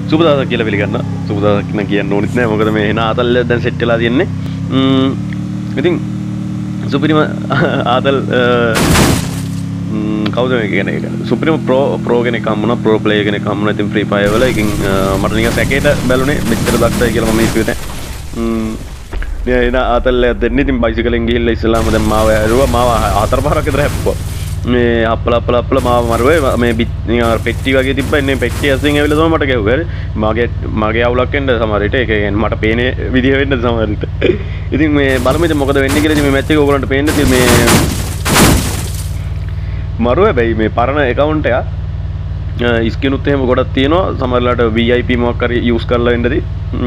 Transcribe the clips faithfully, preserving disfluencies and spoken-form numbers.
සුබදවසක් කියලා පිළිගන්න. සුබදවසක් න කියන්න ඕනෙත් නෑ. මොකද මේ එන ආතල් දැන් සෙට් වෙලා තියෙන්නේ. ම්ම් ඉතින් සුපිරිම ආතල් ම්ම් කවුද මේ කියන්නේ ඒක? සුපිරිම ප්‍රෝ ප්‍රෝ කෙනෙක් හම්බුණා. ප්‍රෝ ප්ලේයර් කෙනෙක් හම්බුණා. ඉතින් ෆ්‍රී ෆයර් වල ඉතින් මට නිකන් සැකේට බැලුනේ මෙච්චර දක්ෂයි කියලා මම හිතුවේ නෑ. ම්ම් එන ආතල් දෙන්නේ ඉතින් බයිසිකලෙන් ගිහිල්ලා ඉස්සලාම දැන් මාව ඇරුවා. මාව හතර පහක් විතර හැප්පුවා. මේ අපල අපල අපල මාව මරුවේ මේ නිකන් පෙට්ටි වගේ තිබ්බා. ඉන්නේ පෙට්ටිය ඇසින් ඇවිල්ලා තමයි මට ගැහුවේ. මගේ මගේ අවුලක් වෙන්න සමහර විට ඒක කියන්නේ මට පේන්නේ විදිය වෙන්න සමහර විට. ඉතින් මේ බලමු ඉතින් මොකද වෙන්නේ කියලා. ඉතින් මේ මැච් එක ඕගොල්ලන්ට පේන්න ඉතින් මේ මරුවේ බයි මේ පරණ account එක ස්කිනුත් එහෙම ගොඩක් තියෙනවා. සමහරලාට V I P මොකක් හරි යූස් කරලා වෙන්නදී.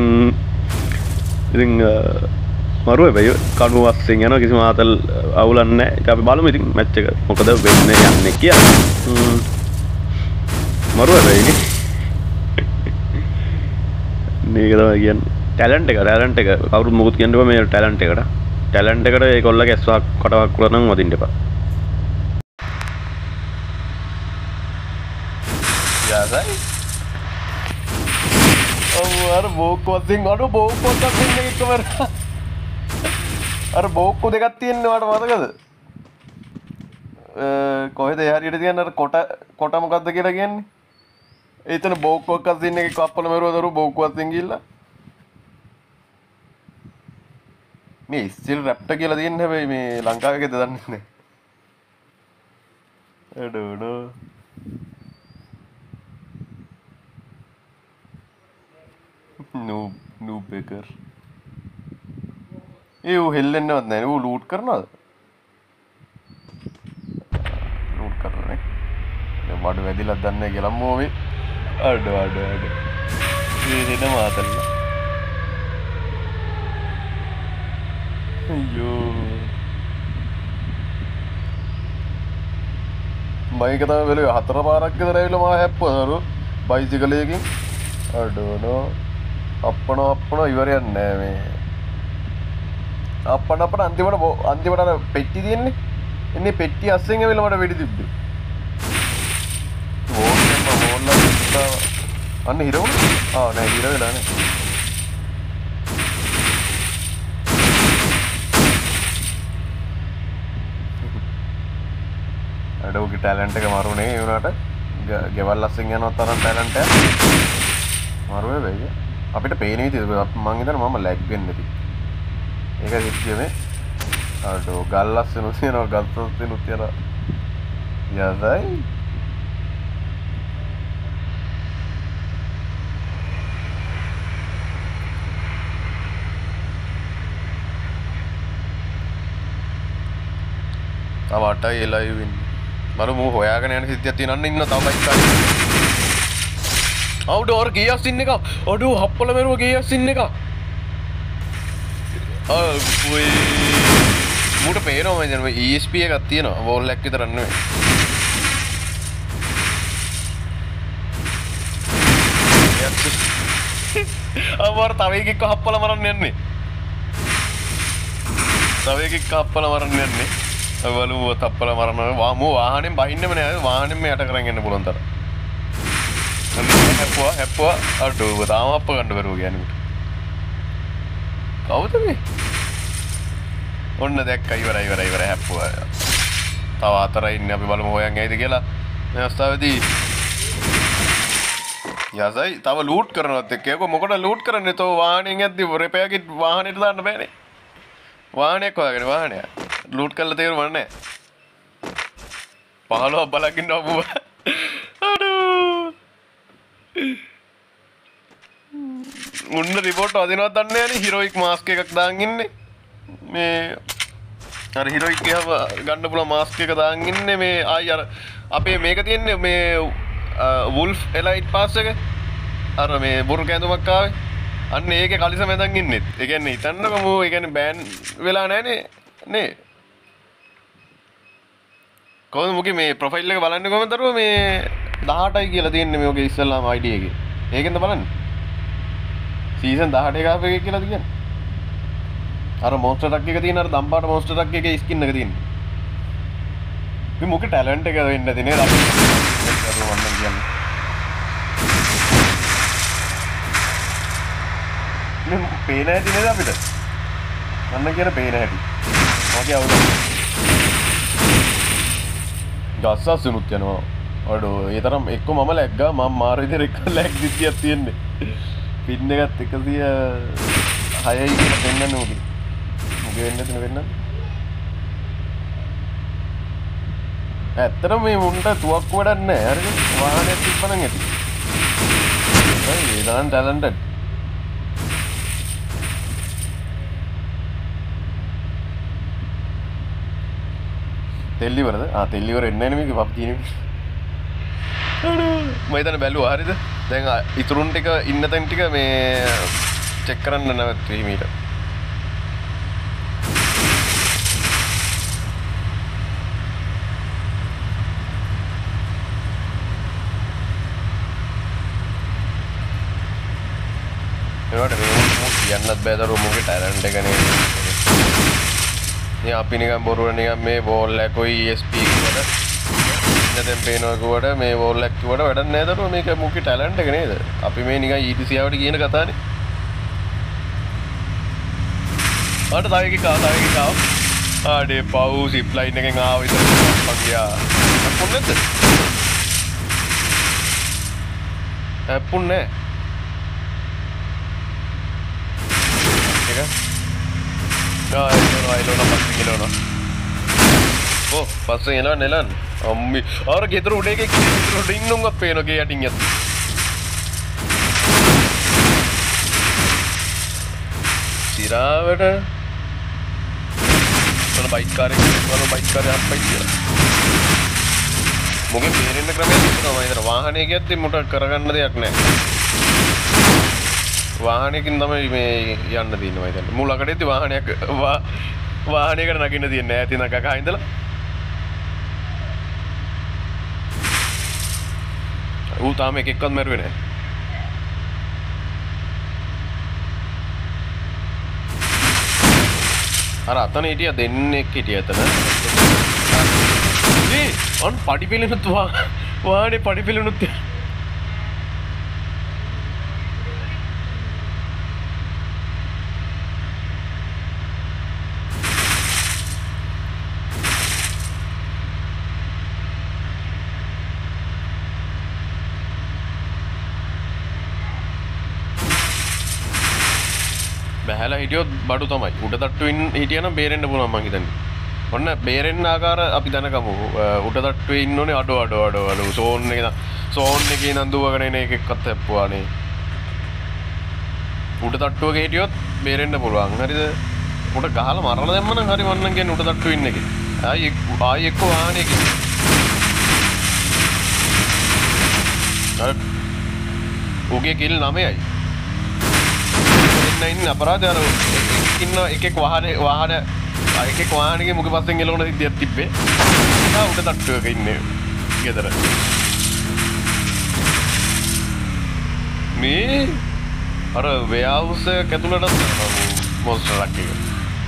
ඉතින් මරුවේ බයි කණු වස්සෙන් යනවා කිසිම ආතල් අවුලක් නැහැ. ඉතින් අපි බලමු ඉතින් මැච් එක මොකද වෙන්නේ යන්නේ කියලා. මරුවේ බයි මේක තමයි කියන්නේ ටැලන්ට් එක ටැලන්ට් එක කවුරුත් මොකුත් කියන්න බෑ මේ ටැලන්ට් එකට. ටැලන්ට් එකට ඒගොල්ලගේ ඇස්වක් කටවක් කරලා නම් වදින්න එපා. යාසයි ඔව් අර බෝක්කොත්ෙන් අර බෝක්කොත්ෙන් එකක් කමර අර බෝක්කො දෙකක් තියෙන්නේ වාට මතකද? කොහෙද හරියට තියන්නේ අර කොට කොට මොකද්ද කියලා කියන්නේ? එතන බෝක්කොක්ක තියෙන එකේ කප්පල මෙරුව දරු බෝක්කොත්ෙන් ගිහිල්ලා මේ ස්ටිල් රැප්ට කියලා තියෙන්නේ හැබැයි මේ ලංකාවේද දන්නේ නැහැ. එඩෝඩෝ නූ නූ බේකර් ඒ ඌ හෙල්ලෙන්නවත් නැහැ. ඌ ලූට් කරනවද? ලූට් කරන්නේ. දැන් වඩ වැදිලා දන්නේ කියලා මොවේ. අඩ අඩ අඩ. මේ දෙන මාතල්ල. අයියෝ. මයික තමයි වෙලේ හතර පාරක් විතර ඇවිල්ලා මාව හැප්පුවා බයිසිකලයකින්. අඩනෝ. අප්පන අප්පන ඉවරයක් නෑ මේ. අප්පන අප්පන අන්තිමට අන්තිමට අර පෙට්ටි තියෙන්නේ. එන්නේ පෙට්ටි අස්සෙන් ඇවිල්ලා මට වෙඩි තිබ්බේ. ඕනෙම ඕනලා අන්න හිර වුණා. ආ නෑ හිර වෙලා නෑ. අඩෝගේ ටැලන්ට් එක මරුනේ ඒ උනාට ගෙවල් අස්සෙන් යනවා තරම් ටැලන්ට් එක. මරුවේ වෙයි. අපිට පේන විදිහට මම හිතනවා මම ලැග් වෙන්නේ නැති. ඒක හිටියේ මේ අඩෝ ගල්ලස් වෙනු තියනවා ගල්සස් වෙනු තියනවා. යසයි තව අටයි එලයි වෙන්නේ. මරු මෝ හොයාගෙන යන සිද්ධියක් තියෙනවන්න ඉන්න තව බයික් කාරේ. අවුඩෝර් ගියස් ඉන්න එක. අඩෝ හප්පල මෙරුව ගියස් ඉන්න එක. ආ ඔය මුට පේනවා මම දැන් E S P එකක් තියෙනවා. වෝල් එකක් විතර නෙවෙයි. අවුර තව එකෙක් හප්පල මරන්න යන්නේ. තව එකෙක් හප්පල මරන්න යන්නේ. බලමු තප්පල මරනවා. වාමෝ වාහනේ බහින්නෙම නෑ. වාහනේ මේ යට කරන් යන්න පුළුවන් තරම්. හැප්පුවා හැප්පුවා අඩෝ තාම අප්ප ගන්න බැරුව කියන්නේ. කවුද මේ? ඔන්න දැක්ක ඉවරයි ඉවරයි ඉවරයි හැප්පුවා. තව අතරයි ඉන්නේ අපි බලමු හොයන් ඇයිද කියලා. මේ අවස්ථාවේදී යසයි තව ලූට් කරනවත් එක්ක ඒක මොකටද ලූට් කරන්නේ? තෝ වාහනෙන් යද්දි රෙපෙයා කිට් වාහනේට දාන්න බෑනේ. වාහනයක් හොයාගෙන වාහනය ලූට් කරලා තේරුම් නැහැ. පහළොව බලකින්න අපුව. අඩෝ. උන්න රිපෝට් අදිනවත් දන්නේ නැනේ. හිරොයික් මාස්ක් එකක් දාන් ඉන්නේ. මේ අර හිරොයික් ගහව ගන්න පුළුවන් මාස්ක් එක දාන් ඉන්නේ මේ ආයි අර අපේ මේක තියෙන්නේ මේ වුල්ෆ් එලයිට් පාස් එක. අර මේ බොරු කැඳුමක් ආවේ. අන්න ඒකේ කලිස මැදන් ඉන්නෙත්. ඒ කියන්නේ හිතන්නකෝ මෝ ඒ කියන්නේ බෑන් වෙලා නැහනේ නේ. කොහොමද මොකේ මේ ප්‍රොෆයිල් එක බලන්නේ කොහමද දරුවෝ මේ දහඅටයි කියලා තියෙන්නේ මේ ඔගේ ඉස්සල්ලාම I D එකේ. ඒකෙන්ද බලන්නේ. සීසන් දහඅට එක ආපු එක කියලා කියන්නේ. අර මොන්ස්ටර් ට්‍රක් එක තියෙන අර දම්පාට මොන්ස්ටර් ට්‍රක් එකේ ස්කින් එක තියෙන්නේ. මේ මොකේ ටැලන්ට් එක වෙන්න තියෙන්නේ අපි දරුවෝ මම කියන්නේ. පේන හැටි නේද අපිට? අන්න කියන පේන හැටි. ඔකේ අවුල. ගස්සස්නුත් යනවා. අඩෝ ඒ තරම් එක්ක මම ලැග්ගා මම මාර විදිහට එක්ක ලැග් දිතියක් තියෙන්නේ. පින් එකත් එකසිය හයයි කියලා පෙන්නන්නේ උගේ. මුගේ වෙන්න තියෙන වෙන්න. ඇත්තටම මේ මුන්ට තුවක්කු වැඩක් නැහැ. හරිද? වාහනයක් තිබ්බනම් ඇති. ඒ දාන්න ටැලන්ටඩ්. තෙල් ඉවරද? ආ තෙල් ඉවර එන්නේ නැහැ නේ මේක පබ්ජි නේ. මම හිතන්නේ බැලුවා හරිද? දැන් ඉතුරුන් ටික ඉන්න තැන් ටික මේ චෙක් කරන්න නැවතුයි මීට. ඒවට මේ කියන්නත් බෑ දරුවෝ මොකේ ටැලන්ට් එක නේ. මේ අපි නිකන් බොරුව නිකන් මේ බෝල් එකයි E S P වල දැන් පේනවා කිව්වට මේ වෝල් එක කිව්වට වැඩක් නැහැ දරුවෝ මේක මුකි ටැලන්ට් එක නේද අපි මේ නිකන් E T C ආවට කියන කතානේ ආට තව එකක් ආව තව එකක් ආව ආඩේ පව් සිප් ලයින් එකෙන් ආව ඉතින් මම ගියා අපුන්නේද අපුන්නේ ඒක ආ එනවා එනවා පස්සේ එනවා ඕ පස්සේ එනවා නෙලන් අම්මි අර ගෙදර උඩ එකේ ගෙදර උඩ ඉන්නුම් අපේනෝ ගේ යටින් යත් සිරාවට වල බයික් කාරේ වල බයික් කාරේ අප්පයි කියලා මොකද බේරෙන්න ක්‍රමයක් තිබුණා මම හිතන වාහනේ ගියත් මුට කරගන්න දෙයක් නැහැ වාහනයකින් තමයි මේ යන්න තියෙන්නේ මම හිතන්නේ මූ ළඟටදී වාහනයක් වාහනයකට නගින්න තියන්නේ ඈතින් නගා ඉඳලා ඌ තාම එක එක්කවත් මැරුවේ නැහැ. අර අතන හිටියා දෙන්නෙක් හිටියා එතන. ඒ අන් පඩි පිළිනුත් වාහනේ පඩි පිළිනුත් බහැලා හිටියොත් බඩු තමයි. උඩ තට්ටුවෙන් හිටියනම් බේරෙන්න පුළුවන් මං හිතන්නේ. ඔන්න බේරෙන්න ආකාර අපි දැනගමු. උඩ තට්ටුවේ ඉන්න ඕනේ අඩෝ අඩෝ අඩෝ අඩෝ සෝන් එකේ සෝන් එකේ නම් දුවගෙන එන එකෙක්වත් හැප්පුවානේ. උඩ තට්ටුවක හිටියොත් බේරෙන්න පුළුවන්. හරිද? උඩ ගහලා මරලා දැම්මනම් හරි මන්නම් කියන්නේ උඩ තට්ටුවේ ඉන්න එකේ. ආයි ආයි එක්ක වාහනේකින්. අර උගේ කිල් නවයයි. ඉන්න අපරාධය අර ඉන්න එකෙක් වාහනේ වාහන එකෙක් වාහනේ මුගේ පස්සෙන් එළවන සිද්ධියක් තිබ්බේ. ආ උඩ තට්ටුවක ඉන්නේ ගෙදර. මේ අර වෙයාවුස් එක ඇතුළට මොස්ටර් එකක් එක.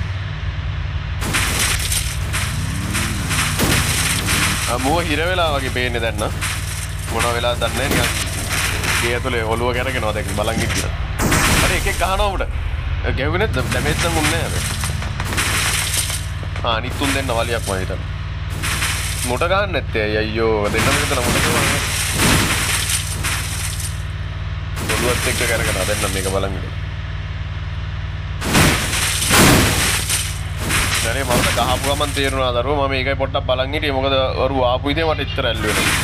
ආ මොව හිර වෙලා වගේ පේන්නේ දැන් නා. මොනවා වෙලාද දන්නේ නැහැ නිකන්. ගේ ඇතුලේ ඔළුව කරගෙනවා දැන් බලන් ඉන්නවා. අර එකෙක් ගහනවා උඩ. ගැව්වේ නැද්ද? ඩැමේජ් නම් උන්නේ නැහැ. ආ අනිත් තුන් දෙන්න වලියක් මම හිතන්නේ. මොට ගන්න නැත්තේ අයියෝ දෙන්නම විතර මොට ගන්නවා. ඔළුවත් එක්ක කරගෙන දෙන්න මේක බලන් ඉන්න. දැනේ මම ගහපු ගමන් තේරුණා දරුවෝ මම මේකයි පොඩ්ඩක් බලන් හිටියේ මොකද වරු ආපු ඉතින් මට ඉතර ඇල්ලුවේ නැහැ.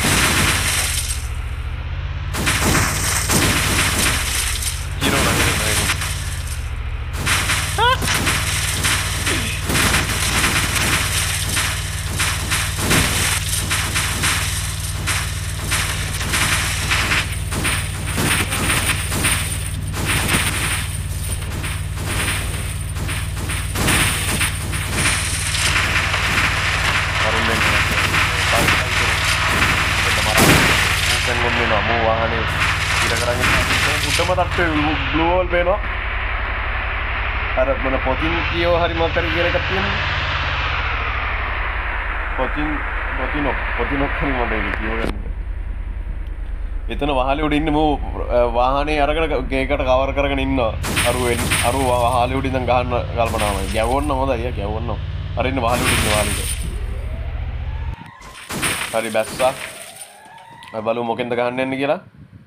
blue wall පේනවා අර මොන පොතින් කියෝ හරි මොකක් හරි කියලා එකක් තියෙනවා පොතින් පොතිනොක් පොතිනොක් හරි මොකද ඒක කියෝ ගන්න එතන වහලේ උඩ ඉන්න මෝ වාහනේ අරගෙන ගේකට කවර් කරගෙන ඉන්නවා. අරුවෙන් අරුව වහලේ උඩ ඉඳන් ගහන්න කල්පනාවයි. ගැවොන්න හොඳයි යා ගැවොන්න. අර ඉන්න වහලේ උඩ ඉන්න වාලෙට. හරි බැස්සා. අපි බලමු මොකෙන්ද ගහන්න යන්නේ කියලා.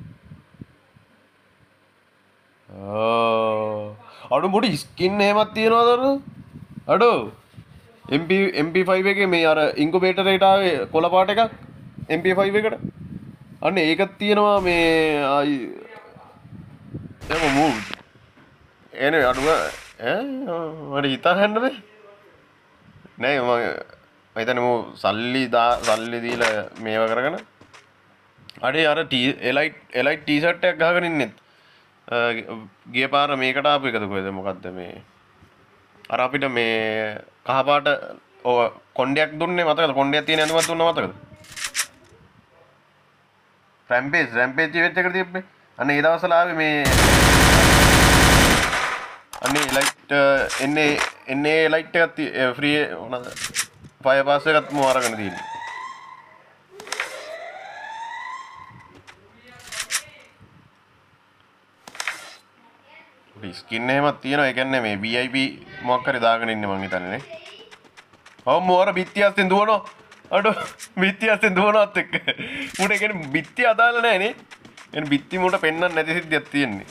ඕ අඩු මොඩි ස්කින් එහෙමත් තියනවද අර? අඩු M P M P five එකේ මේ අර ඉන්කුබේටර් එකට ආවේ කොළ පාට එකක් M P five එකට. අන්න ඒකත් තියෙනවා මේ ආයි එම මූව් එනේ අඩුව ඈ මට හිතන්න බෑ නෑ මම මම හිතන්නේ මෝ සල්ලි දා සල්ලි දීලා මේව කරගෙන අඩේ අර ටී එලයිට් එලයිට් ටී-ෂර්ට් එකක් ගහගෙන ඉන්නෙත් ගිය පාර මේකට ආපු එකද කොහෙද මොකද්ද මේ අර අපිට මේ කහපාට ඔය කොණ්ඩයක් දුන්නේ මතකද කොණ්ඩයක් තියෙන ඇඳුමක් දුන්නා මතකද රැම්පේජ් රැම්පේජ් ඉවෙන්ට් එකට තිබ්බේ අන්න ඒ දවස්වල ආවේ මේ අන්නේ ලයිට් එන්නේ එන්නේ ලයිට් එකක් ෆ්‍රී මොනවාද ෆයර් පාස් එකත් මම අරගෙන තියෙන්නේ ස්කින් එහෙමත් තියෙනවා ඒ කියන්නේ මේ V I P මොකක් හරි දාගෙන ඉන්නේ මං හිතන්නේ නේ ඔව් මෝර බිත්තියස්ෙන් දුවනවා අඩෝ බිත්තියස්ෙන් දුවනවත් එක්ක උඩ කියන්නේ බිත්තිය අදාළ නැහැ නේ එන්නේ බිත්ති මොකට පෙන්වන්න නැති සිද්ධියක් තියෙන්නේ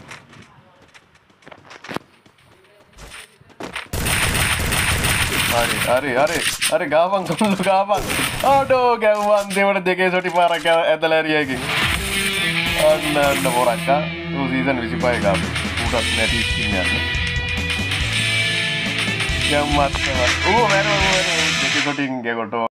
හරි හරි හරි හරි ගාපන් කොල්ල ගාපන් අඩෝ ගැව්වන් දෙවට දෙකේ සොටි පාරක් ඇදලා ඇරියකින් අන්න අන්න පොරක්කා ඌ සීසන් විසිපහේ ගාපන් ඌටත් නැති ස්කින් යන්නේ ගැම්මත් ඌ වැරව වැරව දෙකේ සොටින් ගෙකොට